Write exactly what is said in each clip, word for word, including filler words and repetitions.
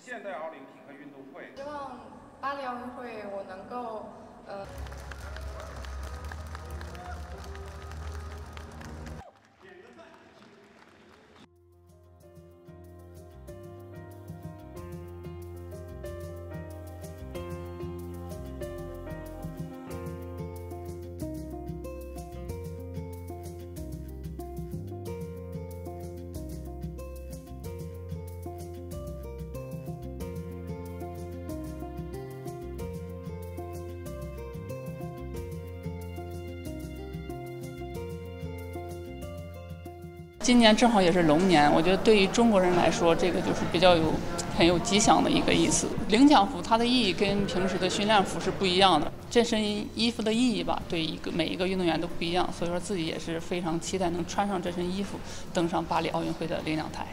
现代奥林匹克运动会。 希望巴黎奥运会我能够呃。 今年正好也是龙年，我觉得对于中国人来说，这个就是比较有很有吉祥的一个意思。领奖服它的意义跟平时的训练服是不一样的，这身衣服的意义吧，对一个每一个运动员都不一样，所以说自己也是非常期待能穿上这身衣服，登上巴黎奥运会的领奖台。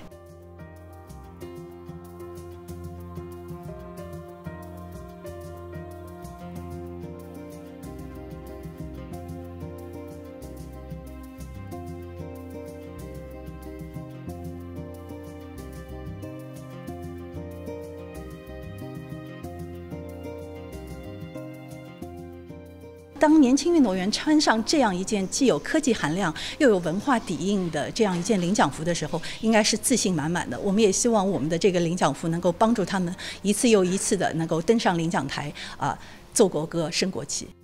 当年轻运动员穿上这样一件既有科技含量又有文化底蕴的这样一件领奖服的时候，应该是自信满满的。我们也希望我们的这个领奖服能够帮助他们一次又一次的能够登上领奖台啊，奏国歌，升国旗。